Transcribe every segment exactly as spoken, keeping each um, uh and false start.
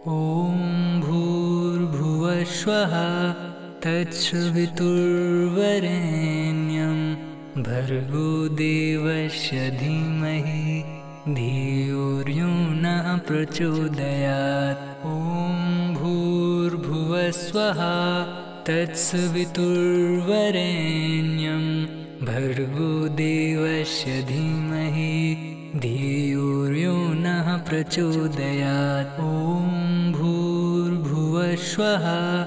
ॐ भूर्भुवस्वः तत्सवितुर्वरेण्यं भर्गो देवस्य धीमहि धियो यो नः प्रचोदयात्। ॐ भूर्भुवस्वः तत्सवितुर्वरेण्यं भर्गो देवस्य धीमहि धियो यो नः प्रचोदयात्। ॐ भूर्भुवस्वः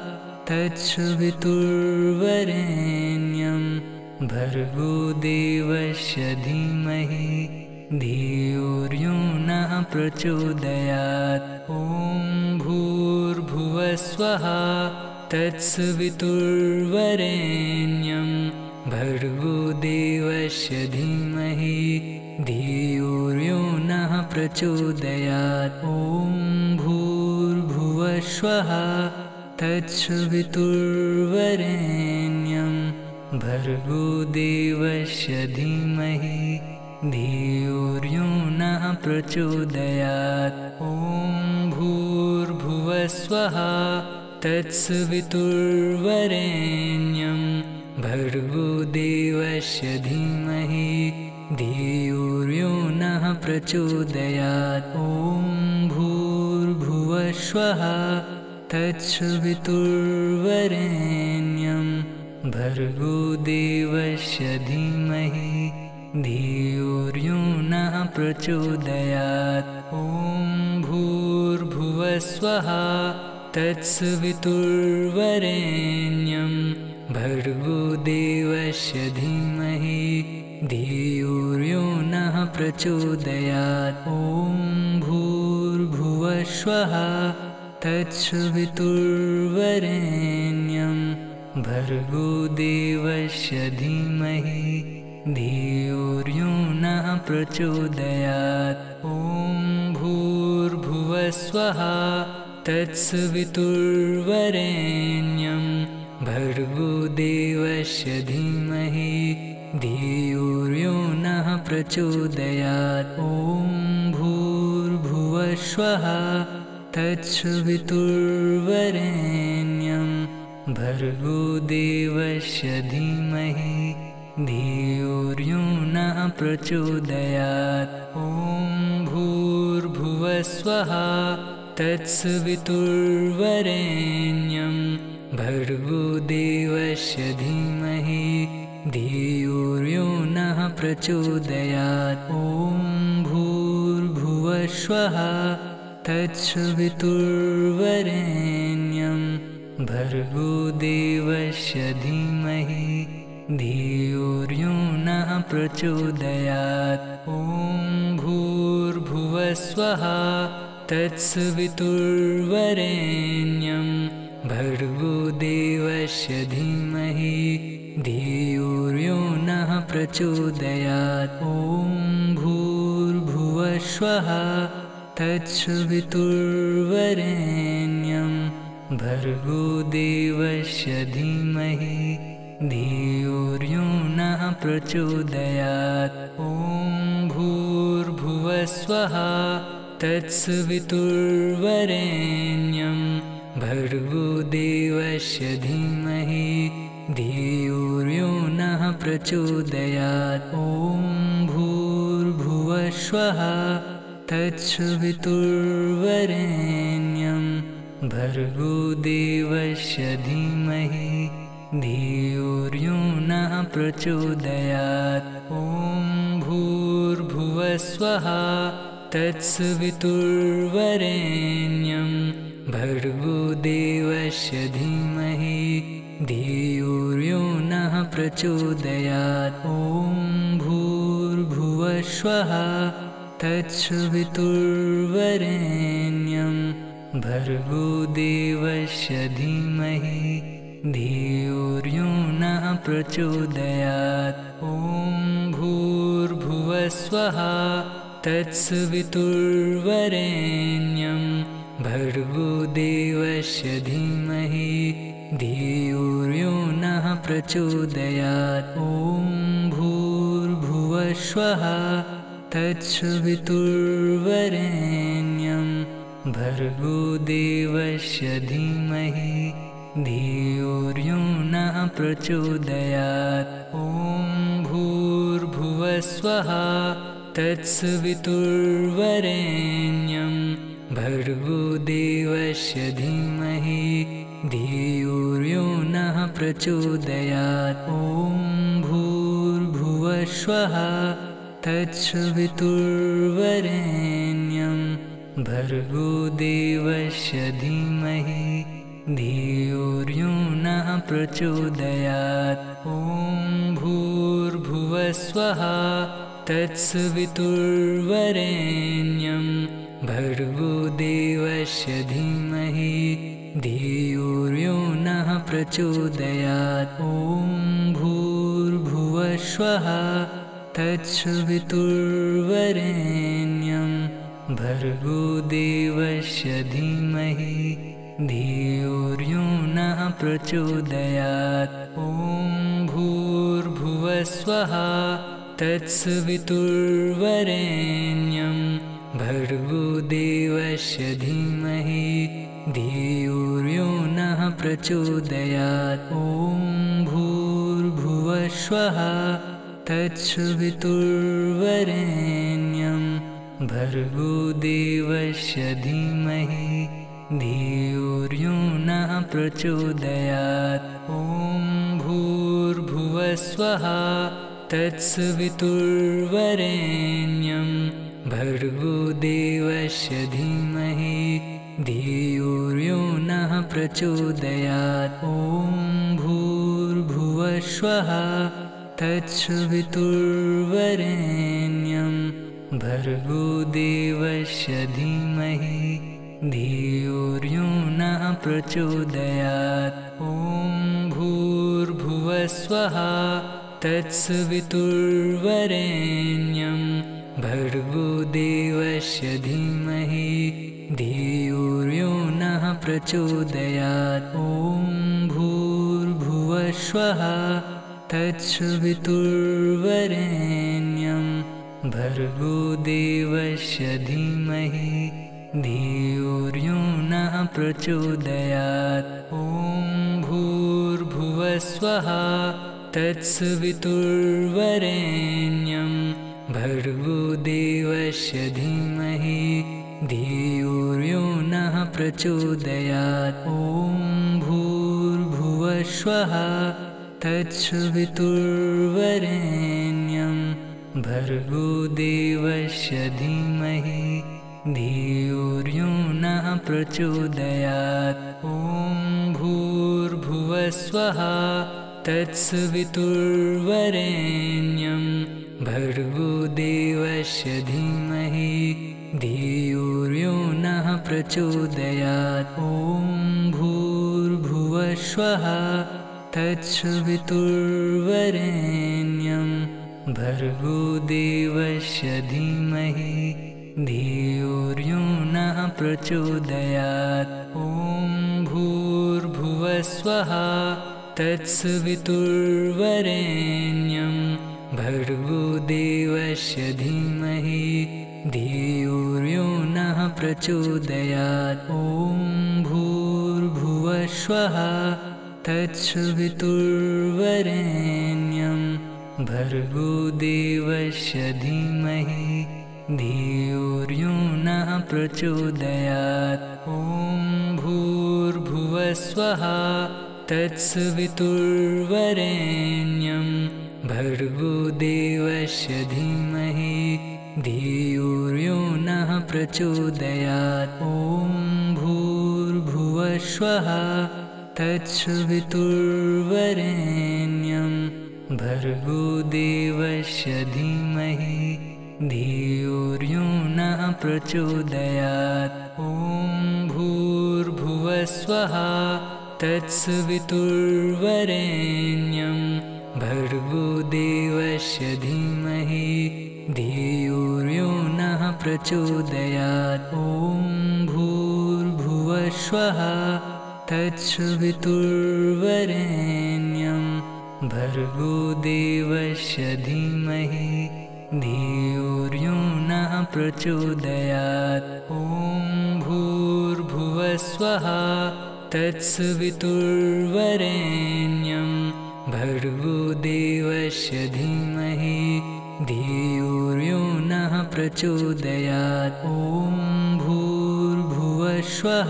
तत्सवितुर्वरेण्यं भर्गो देवस्य धीमहि धियो यो नः प्रचोदयात्। ॐ भूर्भुवस्वः तत्सवितुर्वरेण्यं भर्गो देवस्य धीमहि धियो यो नः प्रचोदयात्। ॐ भूर्भुवस्वः तत्सवितुर्वरेण्यं भर्गो देवस्य धीमहि धियो यो नः प्रचोदयात्। ॐ भूर्भुवस्वः तत्सवितुर्वरेण्यं भर्गो देवस्य धीमहि धियो यो नः प्रचोदयात्। ॐ भूर्भुवस्वः तत्सवितुर्वरेण्यं भर्गो देवस्य धीमहि धियो यो नः प्रचोदयात्। ॐ भूर्भुवस्वः तत्सवितुर्वरेण्यं भर्गो देवस्य धीमहि धियो यो नः प्रचोदयात्। ॐ भूर्भुवस्वः तत्सवितुर्वरेण्यं भर्गो देवस्य धीमहि धियो यो नः प्रचोदयात्। ॐ भूर्भुवस्वः तत्सवितुर्वरेण्यं भर्गो देवस्य धीमहि धियो यो नः प्रचोदयात्। ॐ भूर्भुवस्वः तत्सवितुर्वरेण्यं भर्गो देवस्य धीमहि धियो यो नः प्रचोदयात्। ॐ भूर्भुवस्वः तत्सवितुर्वरेण्यं भर्गो देवस्य धीमहि धियो यो नः प्रचोदयात्। ॐ भूर्भुवस्वः तत्सवितुर्वरेण्यं भर्गो देवस्य धीमहि धियो यो नः प्रचोदयात्। ॐ भूर्भुवस्वः तत्सवितुर्वरेण्यं भर्गो देवस्य धीमहि धियो यो नः प्रचोदयात्। ॐ भूर्भुवस्वः तत्सवितुर्वरेण्यं भर्गो देवस्य धीमहि धियो यो नः प्रचोदयात्। ॐ भूर्भुवस्वः तत्सवितुर्वरेण्यं भर्गो देवस्य धीमहि धियो यो नः प्रचोदयात्। ॐ भूर्भुवस्वः तत्सवितुर्वरेण्यं भर्गो देवस्य धीमहि धियो यो नः प्रचोदयात्। ॐ भूर्भुवस्वः तत्सवितुर्वरेण्यं भर्गो देवस्य धीमहि धियो यो नः प्रचोदयात्। ॐ भूर्भुवस्वः तत्सवितुर्वरेण्यं भर्गो देवस्य धीमहि धियो यो नः प्रचोदयात्। ॐ भूर्भुवस्वः तत्सवितुर्वरेण्यं भर्गो देवस्य धीमहि धियो यो नः प्रचोदयात्। ॐ भूर्भुवस्वः तत्सवितुर्वरेण्यं भर्गो देवस्य धीमहि धियो यो नः प्रचोदयात्। ॐ भूर्भुवस्वः तत्सवितुर्वरेण्यं भर्गो देवस्य धीमहि धियो यो नः प्रचोदयात्। ॐ भूर्भुवस्वः तत्सवितुर्वरेण्यं भर्गो देवस्य धीमहि धियो यो नः प्रचोदयात्। ॐ भूर्भुवस्वः तत्सवितुर्वरेण्यं भर्गो देवस्य धीमहि धियो यो नः प्रचोदयात्। ॐ भूर्भुवस्वः तत्सवितुर्वरेण्यं भर्गो देवस्य धीमहि धियो यो नः प्रचोदयात्। ॐ भूर्भुवस्वः तत्सवितुर्वरेण्यं भर्गो देवस्य धीमहि धियो यो नः प्रचोदयात्। ॐ भूर्भुवस्वः तत्सवितुर्वरेण्यं भर्गो देवस्य धीमहि धियो यो नः प्रचोदयात्। ॐ भूर्भुवस्वः तत्सवितुर्वरेण्यं भर्गो देवस्य धीमहि धियो यो नः प्रचोदयात्। ॐ भूर्भुवस्वः तत्सवितुर्वरेण्यं भर्गो देवस्य धीमहि धियो यो नः प्रचोदयात्। ॐ भूर्भुवस्वः तत्सवितुर्वरेण्यं भर्गो देवस्य धीमहि धियो यो नः प्रचोदयात्। ॐ भूर्भुवस्वः तत्सवितुर्वरेण्यं भर्गो देवस्य धीमहि धियो यो नः प्रचोदयात्। ॐ भूर्भुवस्वः तत्सवितुर्वरेण्यं भर्गो देवस्य धीमहि धियो यो नः प्रचोदयात्। ॐ भूर्भुवस्वः तत्सवितुर्वरेण्यं भर्गो देवस्य धीमहि धियो यो नः प्रचोदयात्। ॐ भूर्भुवस्वः तत्सवितुर्वरेण्यं भर्गो देवस्य धीमहि धियो यो नः प्रचोदयात्। ॐ भूर्भुवस्वः तत्सवितुर्वरेण्यं भर्गो देवस्य धीमहि धियो यो नः प्रचोदयात्। ॐ भूर्भुवस्वः तत्सवितुर्वरेण्यं भर्गो देवस्य धीमहि धियो यो नः प्रचोदयात्। ॐ भूर्भुवस्वः तत्सवितुर्वरेण्यं भर्गो देवस्य धीमहि धियो यो नः प्रचोदयात्। ॐ भूर्भुवस्वः तत्सवितुर्वरेण्यं भर्गो देवस्य धीमहि धियो यो नः प्रचोदयात्। ॐ भूर्भुवस्वः तत्सवितुर्वरेण्यं भर्गो देवस्य धीमहि धियो यो नः प्रचोदयात्। ॐ भूर्भुवस्वः तत्सवितुर्वरेण्यं भर्गो देवस्य धीमहि धियो यो नः प्रचोदयात्। ॐ भूर्भुवस्वः तत्सवितुर्वरेण्यं भर्गो देवस्य धीमहि धियो यो नः प्रचोदयात्। ॐ भू भूर्भुवस्वः तत्सवितुर्वरेण्यं भर्गो देवस्य धीमहि धियो यो नः प्रचोदयात्। ॐ भूर्भुवस्वः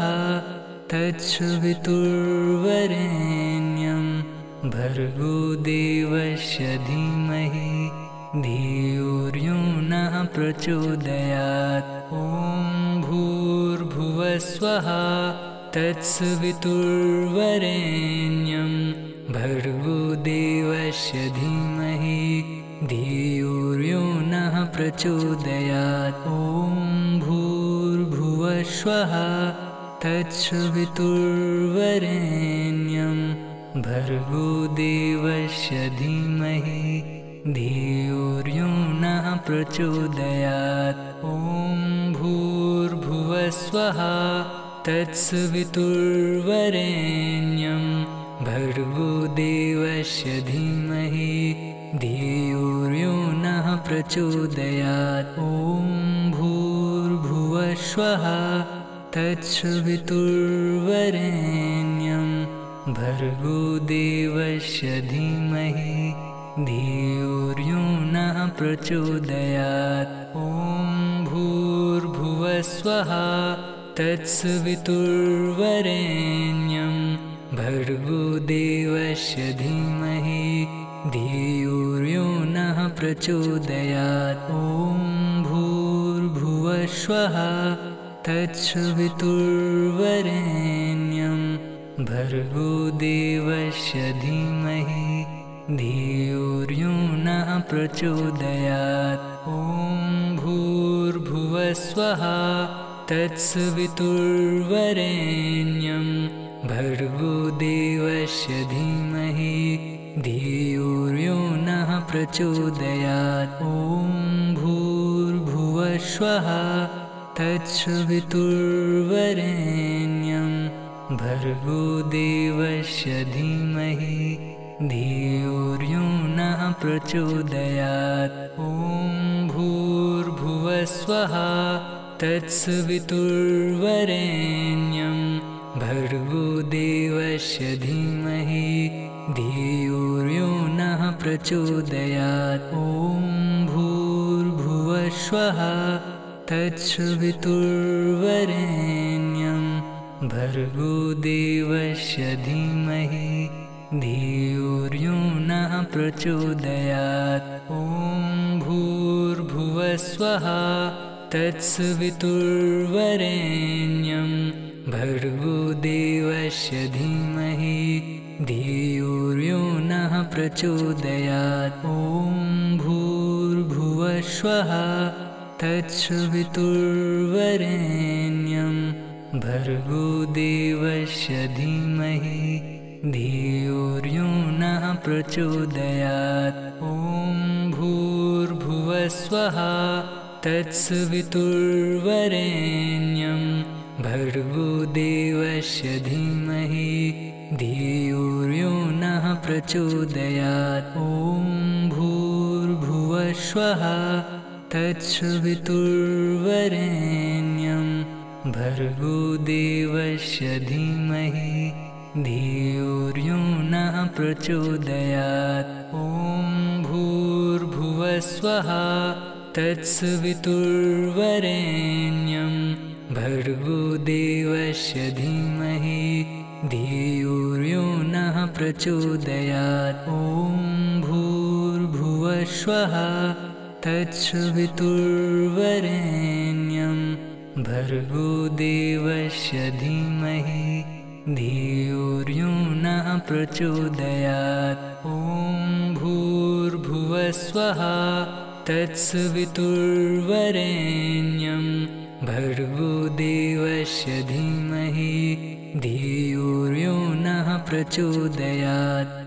तत्सवितुर्वरेण्यं भर्गो देवस्य धीमहि धियो यो नः प्रचोदयात्। ॐ भूर्भुवस्वः तत्सवितुर्वरेण्यं भर्गो देवस्य धीमहि धियो यो नः प्रचोदयात्। ॐ भूर्भुवस्वः तत्सवितुर्वरेण्यं भर्गो देवस्य धीमहि धियो यो नः प्रचोदयात्। ॐ भूर्भुवस्वः तत्सवितुर्वरेण्यं भर्गो देवस्य धीमहि धियो यो नः प्रचोदयात्। ॐ भूर्भुवस्वः तत्सवितुर्वरेण्यं भर्गो देवस्य धीमहि धियो यो नः प्रचोदयात्। ॐ भूर्भुवस्वः तत्सवितुर्वरेण्यं भर्गो देवस्य धीमहि धियो यो नः प्रचोदयात्। ॐ भूर्भुवस्वः तत्सवितुर्वरेण्यं भर्गो देवस्य धीमहि धियो यो नः प्रचोदयात्। ॐ भूर्भुवस्वः तत्सवितुर्वरेण्यं भर्गो देवस्य धीमहि धियो यो नः प्रचोदयात्। ॐ भूर्भुवस्वः तत्सवितुर्वरेण्यं भर्गो देवस्य धीमहि धियो यो नः प्रचोदयात्। ॐ भूर्भुवस्वः तत्सवितुर्वरेण्यं भर्गो देवस्य धीमहि धियो यो नः प्रचोदयात्। ॐ भूर्भुवस्वः तत्सवितुर्वरेण्यं भर्गो देवस्य धीमहि धियो यो नः प्रचोदयात्। ॐ भूर्भुवस्वः तत्सवितुर्वरेण्यं भर्गो देवस्य धीमहि धियो यो नः प्रचोदयात्। ॐ भूर्भुवस्वः तत्सवितुर्वरेण्यं भर्गो देवस्य धीमहि धियो यो नः प्रचोदयात्। ॐ भूर्भुवस्वः तत्सवितुर्वरेण्यं भर्गो देवस्य धीमहि धियो यो नः प्रचोदयात्। ॐ भूर्भुवस्वः तत्सवितुर्वरेण्यं भर्गो देवस्य धीमहि धियो यो नः प्रचोदयात्। ॐ भूर्भुवस्वः तत्सवितुर्वरेण्यं भर्गो देवस्य धीमहि धियो यो नः प्रचोदयात्। ॐ भूर्भुवस्वः तत्सवितुर्वरेण्यं भर्गो देवस्य धीमहि धियो यो नः प्रचोदयात्। ॐ भूर्भुवस्वः तत्सवितुर्वरेण्यं भर्गो देवस्य धीमहि धियो यो नः प्रचोदयात्।